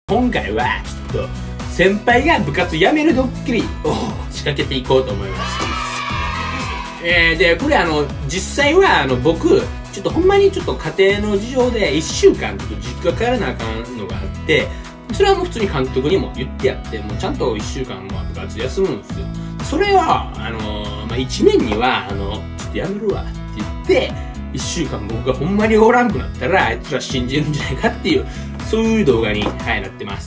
今回はちょっと先輩が部活辞めるドッキリを仕掛けていこうと思います。でこれ実際は僕ちょっとほんまにちょっと家庭の事情で1週間ちょっと実家帰らなあかんのがあって、それはもう普通に監督にも言ってやって、もうちゃんと1週間部活休むんですよ。それは1年にはちょっとやめるわって言って1週間僕がほんまにおらんくなったらあいつら信じるんじゃないかっていう、そういう動画に、なってます。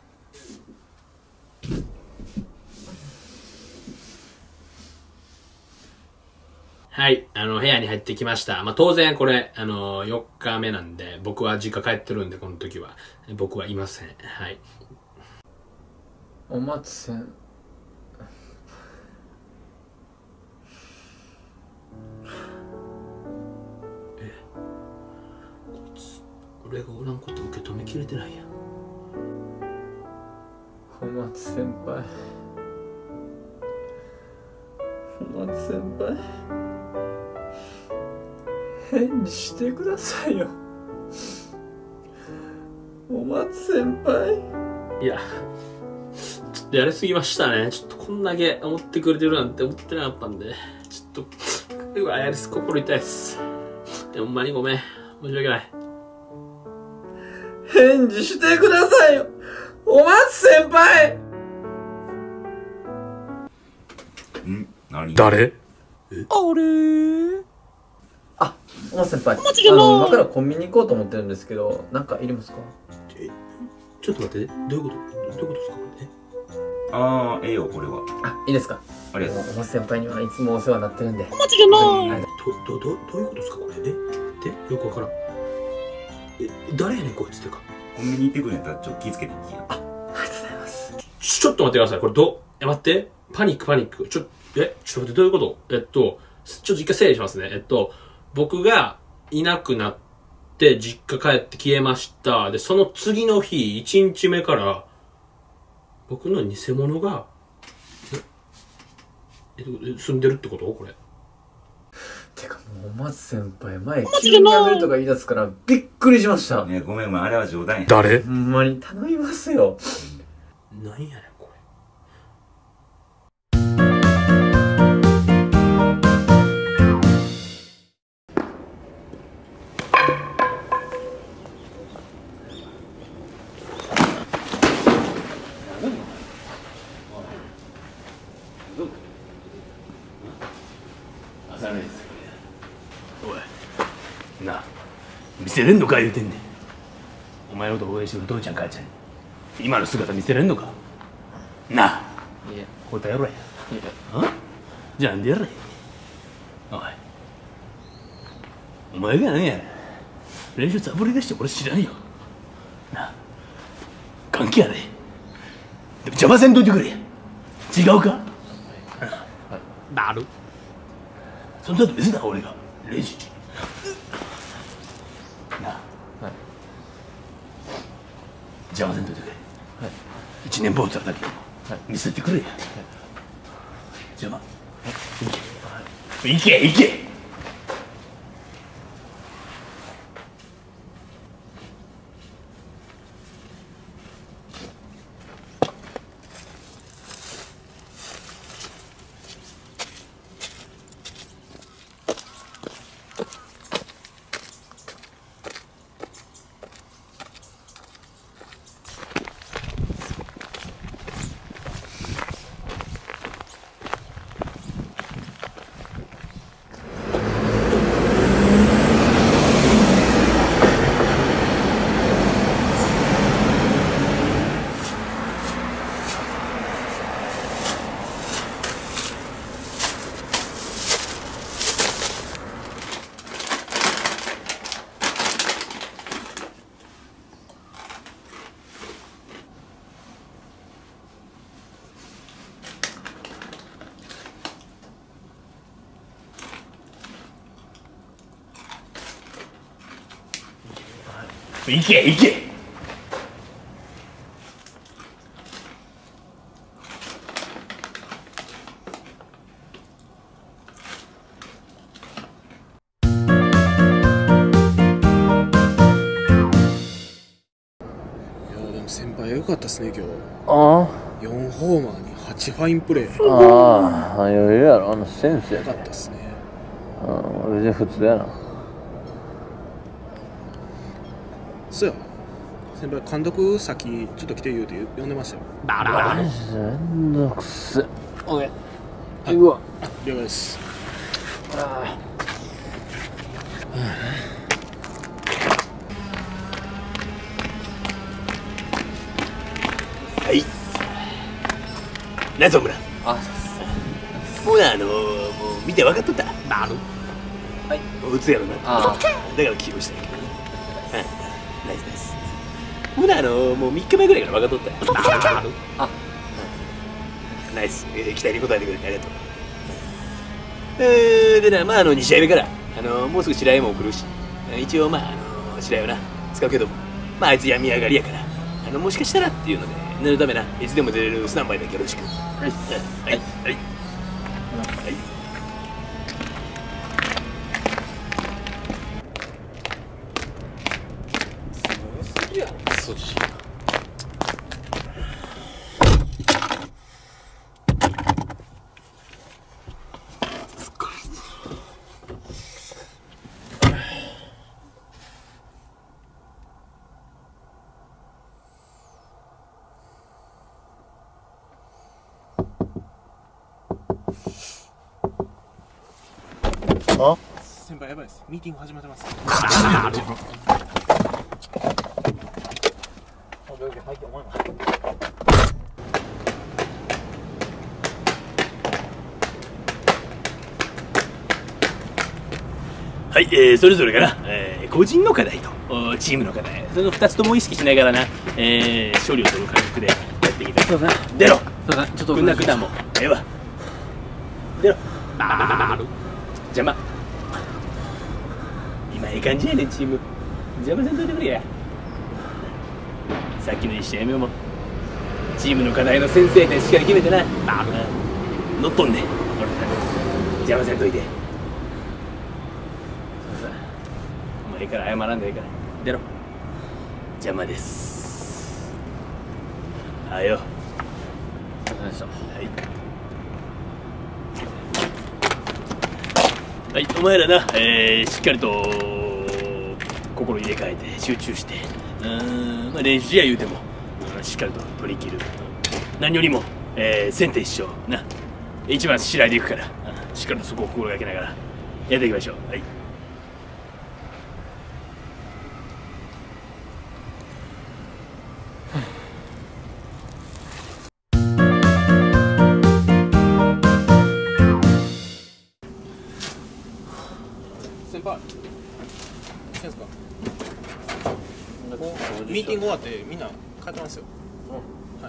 はい、部屋に入ってきました。当然これ、4日目なんで、僕は実家帰ってるんで、この時は。僕はいません。はい。 お松さん。 俺がおらんこと受け止めきれてないやん。 お松先輩。お松先輩。返事してくださいよ。お松先輩。 いや、ちょっとやりすぎましたね。ちょっとこんだけ思ってくれてるなんて思ってなかったんで、ちょっと、やりすぎ心痛いです。ほんまにごめん。申し訳ない。 返事してくださいよ、お松先輩。 何？誰？ あれ？あ、お松先輩。今からコンビニ行こうと思ってるんですけど、なんかいりますか？ ちょっと待って、どういうことですかこれ？ よ、これは。 あ、いいですか？ ありがとう。 お松先輩にはいつもお世話になってるんで。 お待ちじゃない。どういうことですかこれ？よくわからん。誰やねんこいつってか。 コンビニ行ってくるんやったらちょっと気ぃつけていいや。 ありがとうございます。 ちょっと待ってください。これ待って。パニック。ちょっと待って、どういうこと？ちょっと一回整理しますね。僕がいなくなって実家帰って消えました。で、その次の日、1日目から、僕の偽物が、住んでるってことこれ。 てかもうお松先輩前急にやめるとか言い出すからびっくりしました。 ね、ごめん、あれは冗談や。 誰？ ほんまに頼みますよ。 なんやねんこれ。おいなあ、見せれんのか言うてんねん。お前のこと応援してる父ちゃん母ちゃんに今の姿見せれんのかなあ。 いえ、 答えろや。じゃあなんでやれ。お前が何や練習サボり出して俺知らんよなあ。関係やで。でも邪魔せんといてくれ。違うか？なる。そんなと別だ俺が練習中なあ。邪魔せんといてくれ。一年坊主だけ見せてくれや。邪魔。行け。行け。先輩良かったですね、今日。 あ 4ホーマーに8ファインプレー。 あ、余裕やろ、センスや良かったですね。 別に普通やな。 そうや。先輩、監督先ちょっと来て言うて呼んでましたよ。 めんどくせ。オッケー。うわ。 了解です。 はい。ナイスホームラン。もうな、もう見て分かっとった。はい。打つやろな。だから起用したんやけどね。ナイスナイス。もうな、もう3日前ぐらいから分かっとったよ。ナイス。期待に応えてくれてありがとう。でな、まあ2試合目から、もうすぐ白井も送るし、一応まあ、白井をな、使うけども、まああいつ病み上がりやから、もしかしたらっていうので、念のためな、いつでも出れるスタンバイだけよろしく。はい。はい。はい。 そっち。 先輩やばいです。ミーティング始まってます。 はい、それぞれがな、個人の課題とチームの課題、その2つとも意識しながらな、勝利を取る感覚でやっていきたい。 すいません。 出ろ。 すいません。ちょっとくんなくだもん。ええわ。出ろ。邪魔。今いい感じやねん、チーム。邪魔せんといてくれや。さっきの1試合目もチームの課題の先制点しっかり決めてな。乗っとんねん。邪魔せんといて。もうええから謝らんでええから。出ろ。邪魔です。はよ。 すいませんでした。 はい、お前らな、しっかりと心入れ替えて集中して、まあ、練習試合言うてもしっかりと取り切る。何よりも、先手一勝な、一番白井でいくから、しっかりとそこを心がけながらやっていきましょう。はい。 先輩、してんすか。ミーティング終わってみんな帰ってますよ。はい。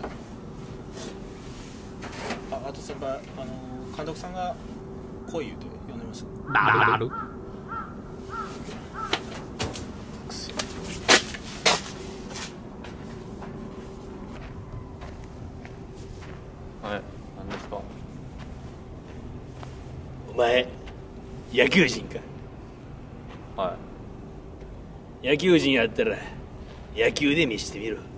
あと先輩、監督さんが来い言うて呼んでました。 はい。何ですか。 お前野球人か。 は野球人やったら野球で見せてみろ。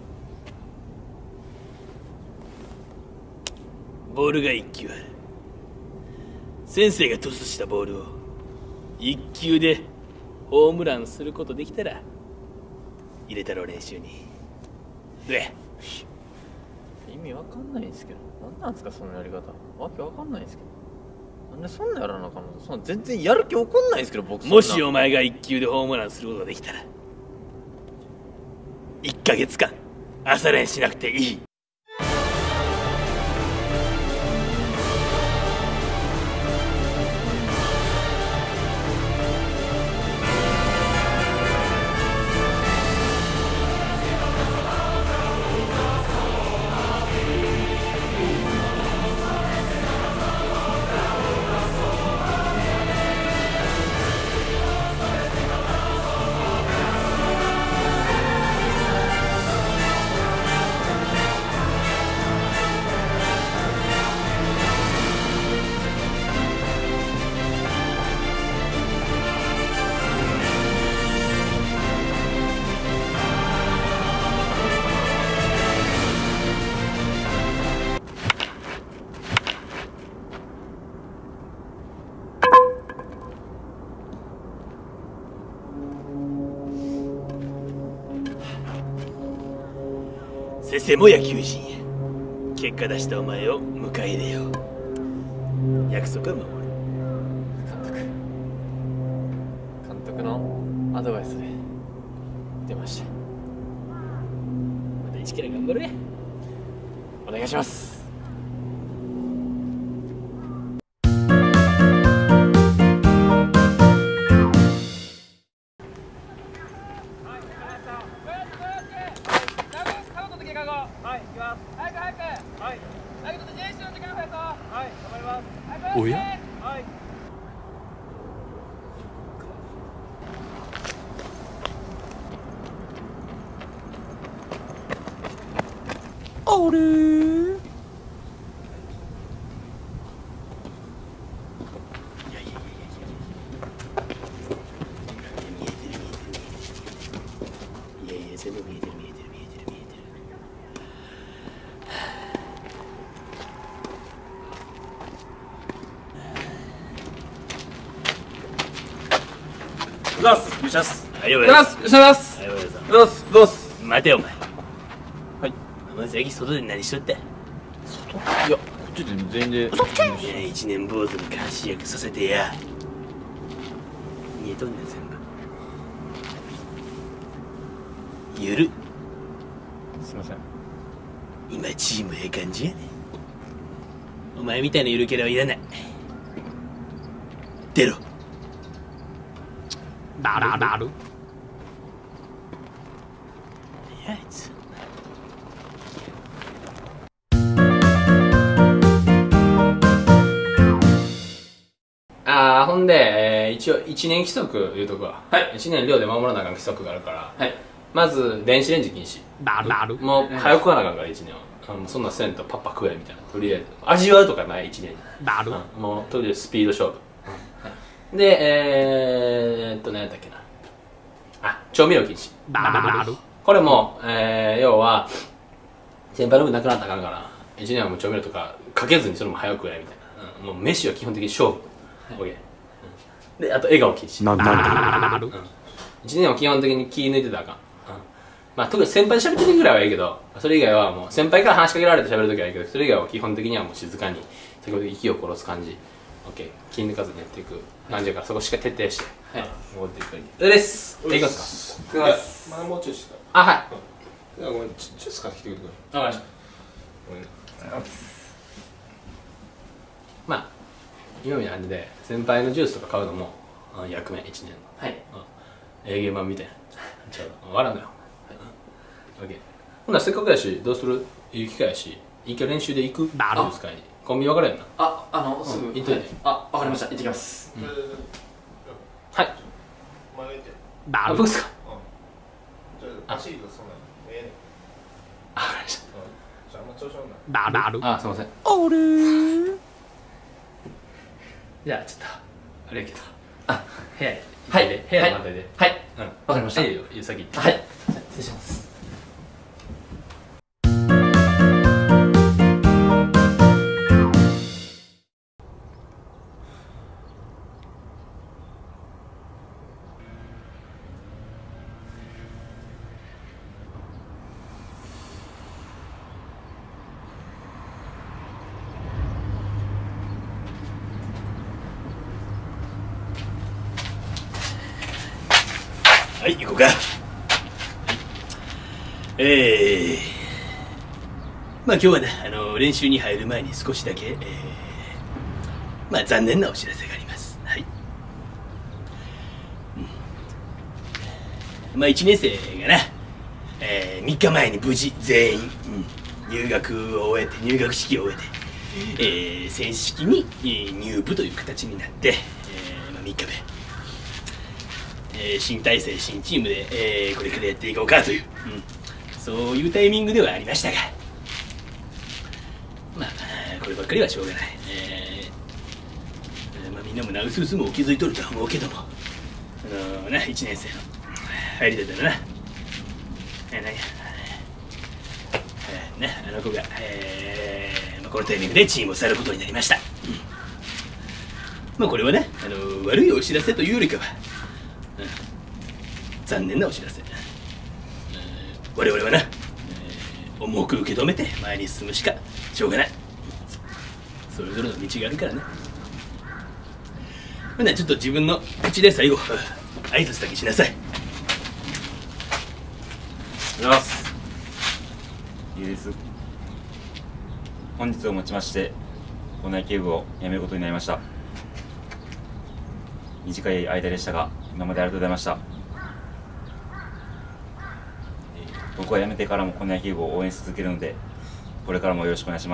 ボールが1球ある。先生がトスしたボールを1球でホームランすることできたら入れたろ、練習に。どうや。 い。意味わかんないんですけど。何なんですかそのやり方。わけわかんないんですけど。なんでそんなやらなあかんの。そんな全然やる気起こんないんですけど僕。 もしお前が1球でホームランすることができたら1ヶ月間朝練しなくていい。 先生も野球人や。結果出したお前を迎え入れよう。約束は守る。 監督のアドバイスで出ました。 また一から頑張るね。 お願いします。 おや？あれー？ 全部見えてる。 どうす。よっしゃす。 はい、およっしゃす。よっしゃす。 はい、おやさん。 どうす。どうす。 待てよ、お前。 はい。 お前最近外で何しとった？ いや、こっちで全員で。 一年坊主に監視役させてや。見えとんねん、全部。ゆる。 すいません。 今チームええ感じやねん。お前みたいなゆるキャラはいらない。出ろ。 なる。 いや、あいつ。 ほんで、一応1年規則言うとくわ。はい。1年寮で守らなあかん規則があるから。はい。まず電子レンジ禁止。なる。もう早く食わなあかんから1年は。そんなせんとパッパ食えみたいな。とりあえず味わうとかない1年に。なる。もうとりあえずスピード勝負。で何やったっけな。調味料禁止。なる。これも要は先輩の分なくなったらあかんから1年はもう調味料とかかけずにそれも早く食えみたいな。もう飯は基本的に勝負。オッケー。であと笑顔禁止。なる。1年は基本的に気抜いてたらあかん。まあ特に先輩で喋ってるぐらいはいいけど、それ以外はもう先輩から話しかけられて喋るときはいいけど、それ以外は基本的にはもう静かに先ほど息を殺す感じ。オッケー。気抜かずにやっていく感じだから、そこしっかり徹底して戻っていくように。です。いきますか。いきます。 まだもうちょいした。 はい。 ごめん、ジュース買ってきてくれてくれ。 わかりました。 ごめん。 まあ今みたいな感じで先輩のジュースとか買うのも役目1年の。はい。営業マンみたいな。ちょうど笑うのよ。オッケー。ほんならせっかくやし、どうする？いい機会やし、いいか練習で行く？ジュース買いに。コンビニ分かれんな。 すぐ行っといて。 わかりました。行ってきます。 はい。僕っすか？ 走りとそんなのええねん。 わかりました。 あんま調子乗んな。 なる。すいません。じゃあちょっとあれやけど。部屋へ。はい。部屋の反対で。はい。 わかりました。 いいよ、先行って。 はい。失礼します。 はい、行こうか。まあ今日はね、練習に入る前に少しだけ、まあ残念なお知らせがあります。はい。まあ1年生がな、3日前に無事全員、入学を終えて、入学式を終えて、正式に、入部という形になって、まあ、3日目。新体制、新チームで、これからやっていこうかという、そういうタイミングではありましたが、まあ、こればっかりはしょうがない。まあ、みんなもなうすうすも気づいとるとは思うけども、1年生の入りだったらな、あの子が、まあ、このタイミングでチームを去ることになりました。まあこれはね、悪いお知らせというよりかは、残念なお知らせ。我々はな、 重く受け止めて前に進むしかしょうがない。それぞれの道があるからね。ほなちょっと自分の口で最後挨拶だけしなさい。 おはようございます。いいです。本日をもちまして校内警部を辞めることになりました。短い間でしたが今までありがとうございました。僕は辞めてからも校内警部を応援し続けるのでこれからもよろしくお願いします。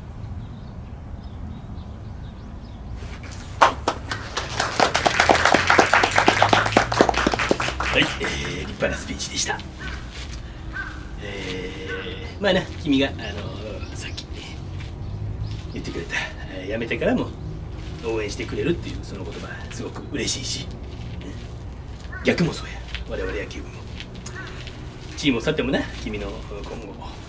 はい、立派なスピーチでした。まあな、君がさっき言ってくれた辞めてからも応援してくれるっていうその言葉すごく嬉しいし、逆もそうや。我々野球部もチームを去ってもな、君の今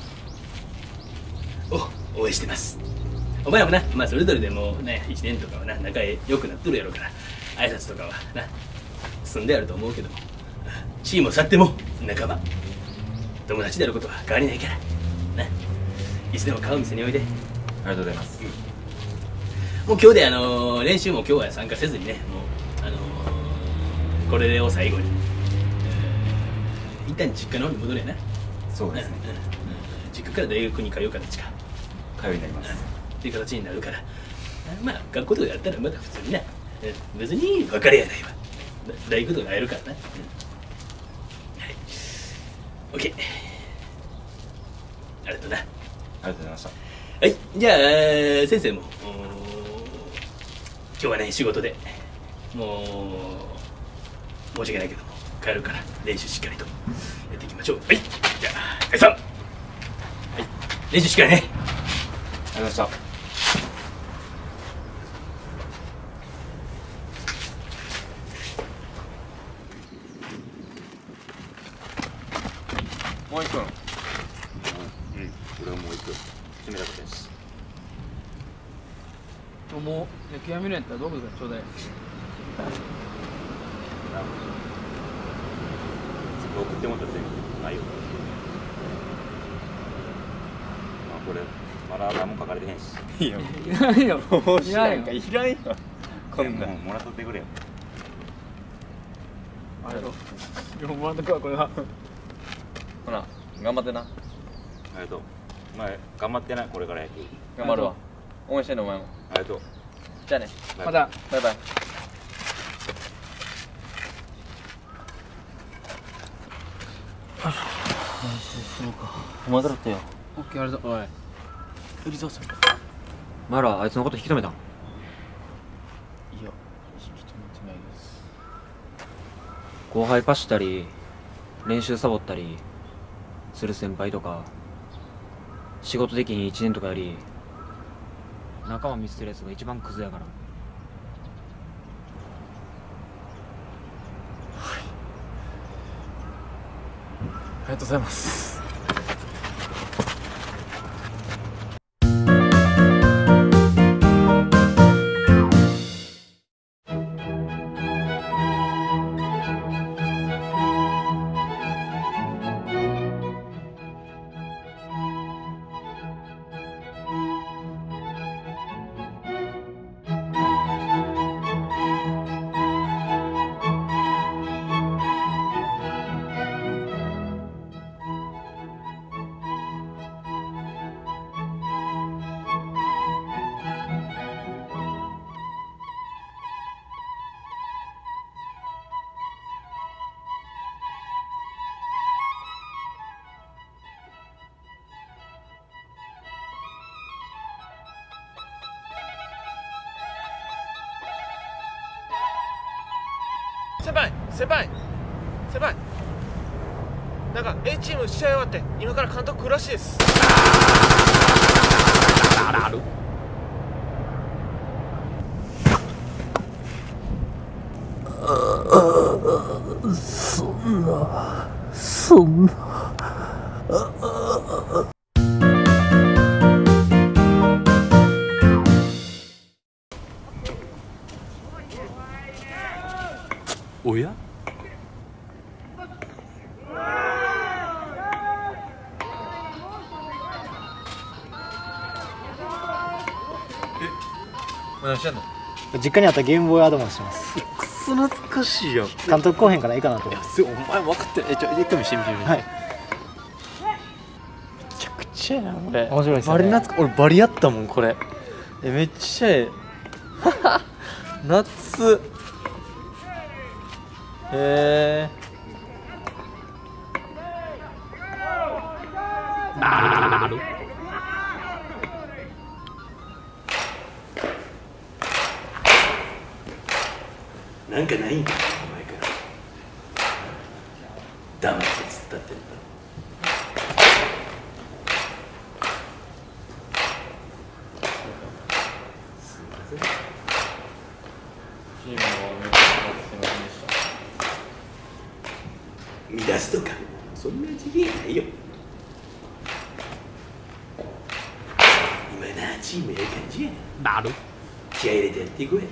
後を応援してます。お前らもな、まあそれぞれでもね1年とかはな仲良くなっとるやろうから挨拶とかはな進んであると思うけども、チームを去っても仲間友達であることは変わりないからな。いつでも顔見せにおいで。 ありがとうございます。 もう今日で練習も今日は参加せずにね、もうこれを最後に、一旦実家の方に戻るやな。 そうですね。 実家から大学に通う形か通いになります。 っていう形になるから、まあ学校とかやったらまだ普通にな、別に別れやないわ。大学とか会えるからな。はい、OK。ありがとうな。 ありがとうございました。 はい、じゃあ先生も今日はね仕事でもう申し訳ないけども帰るから練習しっかりとやっていきましょう。はい、じゃあ解散。はい、練習しっかりね。 ありがとうございました。 もう一分。 俺はもう行く。決めたことやし。 もう野球やめるんやったらどこかちょうだい。 送ってもらったら全部ないよ。まあこれまだ何も書かれてへんし。 いいよ。 いらんよ。 いらんかいらんよ。こんなもうもらっとってくれよ。 ありがとう。4万とかはこれは。 ほな頑張ってな。 ありがとう。お前頑張ってな、これから野球。 頑張るわ。応援してんのお前も。 ありがとう。 じゃあね。 また。 バイバイ。 そうか。お前からってよ。 オッケー、ありがとう。おい。 芹沢さん。 お前らあいつのこと引き止めたん？ いや、引き止めてないです。 後輩パしたり練習サボったりする先輩とか仕事できに1年とかより仲間見捨てるやつが一番クズやから。 ありがとうございます。 先輩なんか A チーム試合終わって今から監督来るらしいです。 あるそんなおや何してんの？ 実家にあったゲームボーイアドバンスします。 くそ懐かしいやん。 監督後編からいいかなと。 お前分かってる。一回見してみて。 はい。 めちゃくちゃやなこれ。 面白いですよね。 俺バリやったもんこれ。めっちゃええ。夏。 なんかないんかお前から黙って突っ立ってるんだ。すみません。 チームのめっちゃすいませんでした。 乱すとかそんな次元ないよ。今なチームええ感じやな。気合い入れてやっていこうや。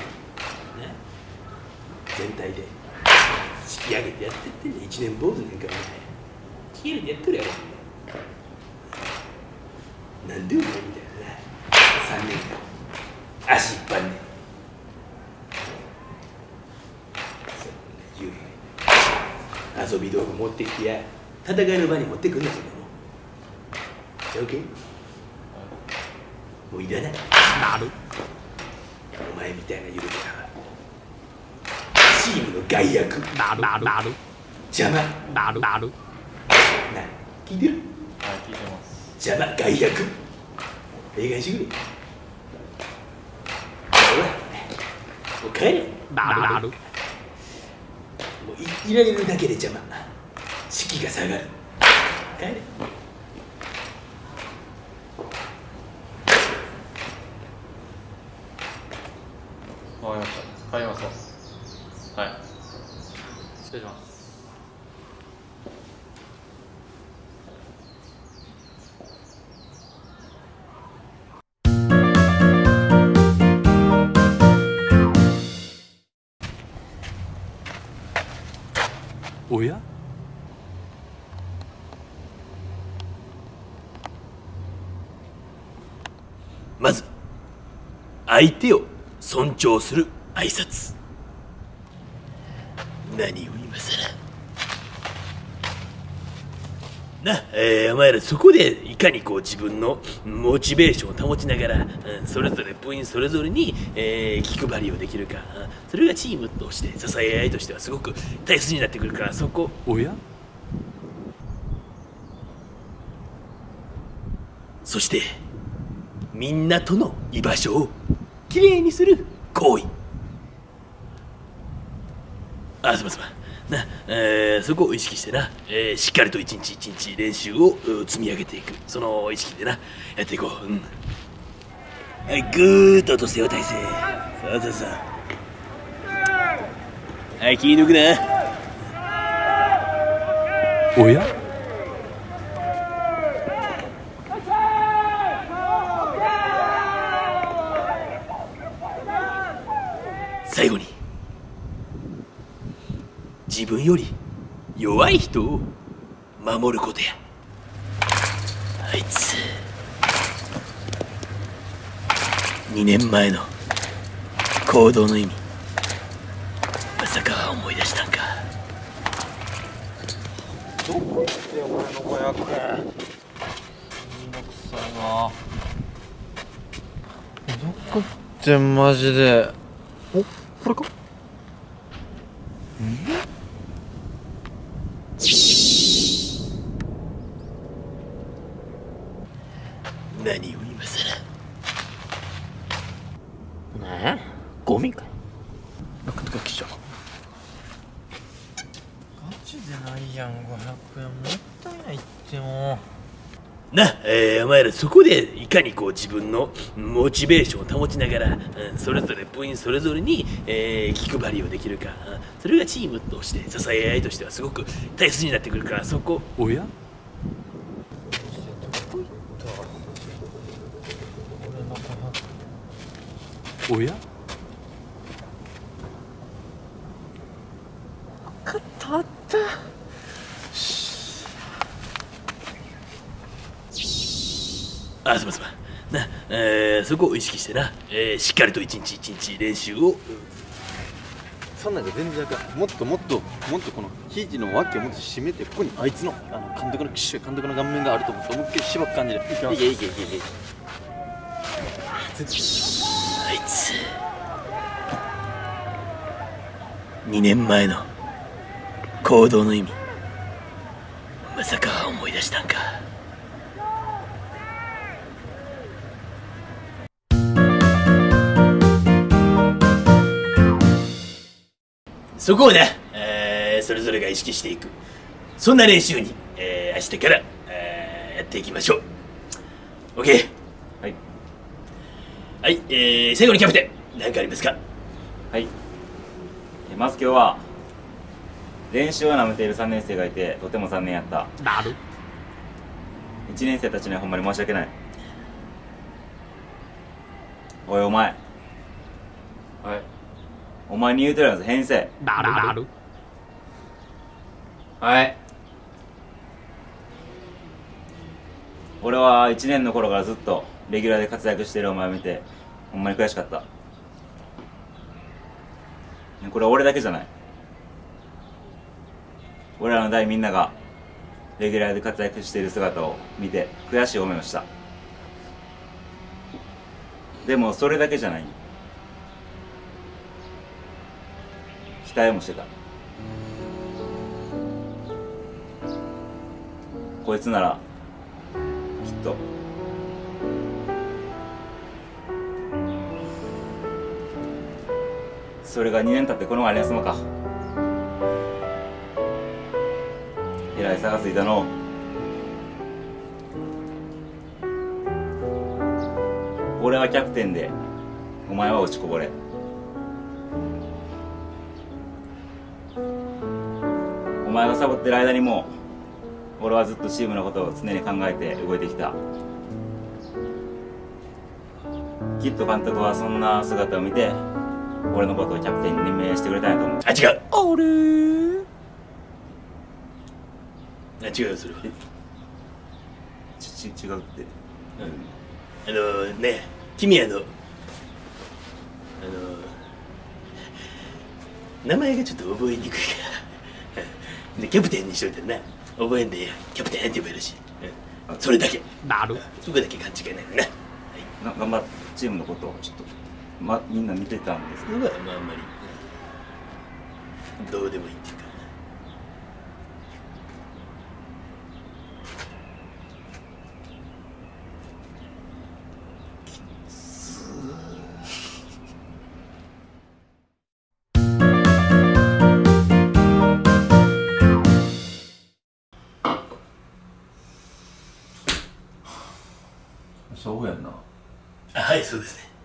全体で引き上げてやってってんね。1年坊主なんかお前気合い入れてやってるやろ。なんでお前みたいなな3年間足引っ張んねん。そんな言う遊び道具持ってきてや戦いの場に持ってくんな。そんなもん OK？ もういらない。お前みたいなゆるキャラはチームの害悪。邪魔。な、聞いてる？ はい、聞いてます。 邪魔、害悪。ええかにしてくれ。ほら、もう帰れ。もういられるだけで邪魔。士気が下がる。帰れ。 わかりました。帰ります。はい。失礼します。 おや？ まず相手を尊重する挨拶。何を今さらな、お前らそこでいかにこう自分のモチベーションを保ちながら、それぞれ部員それぞれに、気配りをできるか、それがチームとして支え合いとしてはすごく大切になってくるから、そこ。 おや？ そしてみんなとの居場所をきれいにする行為。すまんな、そこを意識してな、しっかりと一日一日練習を積み上げていく。その意識でなやっていこう。はい、ぐーっと落としてよ体勢。さあはい、気抜くな。 おや？ 最後に自分より弱い人を守ることや。あいつ2年前の行動の意味、まさか思い出したんか。 どこ行ってよ、俺の500円。めんどくさいな。どこ行ってんマジで。お、これか。 何を今さら。 ねえ、ゴミかよ。なかなか来ちゃう。ガチでないやん、500円。もったいないってもな、お前らそこでいかにこう自分のモチベーションを保ちながら、それぞれ部員それぞれに、気配りをできるか、それがチームとして支え合いとしてはすごく大切になってくるから、そこ。 おや？おや？ あったあった。 すまんな、そこを意識してな、しっかりと一日一日練習を。 そんなんじゃ全然あかん。もっとこの肘の脇をもっと締めて、ここにあいつの監督の岸監督の顔面があると思って思いっきり縛く感じで。いけ。 あいつ2年前の行動の意味、まさか思い出したんか。そこをな、それぞれが意識していく、そんな練習に、明日から、やっていきましょう。 OK。 はい、最後にキャプテン何かありますか？ はい、まず今日は練習をなめている3年生がいてとても残念やった。1年生たちにはほんまに申し訳ない。おいお前、 はい、 お前に言うてるやつ編成。 はい。 俺は1年の頃からずっとレギュラーで活躍しているお前を見てほんまに悔しかった。これは俺だけじゃない。俺らの代みんながレギュラーで活躍している姿を見て悔しい思いをした。でもそれだけじゃない。期待もしてた。こいつならきっとそれが2年経ってこの前に休むか。えらい差がついたの。俺はキャプテンでお前は落ちこぼれ。お前がサボってる間にも俺はずっとチームのことを常に考えて動いてきた。きっと監督はそんな姿を見て俺のことをキャプテンに任命してくれたんやと思う。 あ、違う。違う、それは。 違うって。 ね、君名前がちょっと覚えにくいからでキャプテンにしといてな、覚えんでええやん。キャプテンって呼べるし、それだけ。そこだけ勘違いないな。 頑張ってチームのことをちょっとみんな見てたんですけど、 あんまりどうでもいいっていうか。 そうやんな。 はい、そうですね。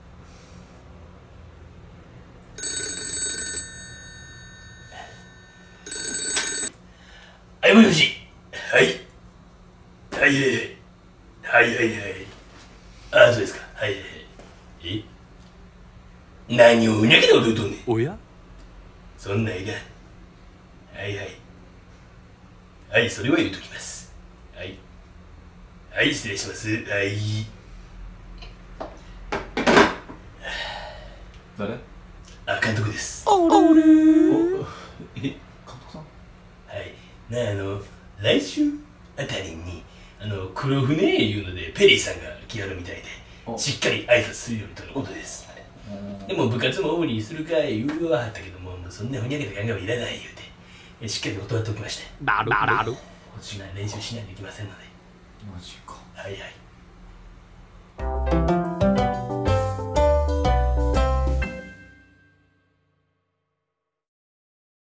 はい、もしもし。はい。ああ、そうですか。何をうにゃけたこと言うとんねん。 おや？ そんなんいかん。はい、それは言うときます。はい、失礼します。 誰？ 監督です。 監督さん？ 来週あたりに黒船いうのでペリーさんが来はるみたいで、しっかり挨拶するようにとのことです。でも部活も主にするか言うははったけども、そんなふにゃけた考えはいらない言うてしっかり断っておきまして。練習しないといけませんので。 マジか。 はい。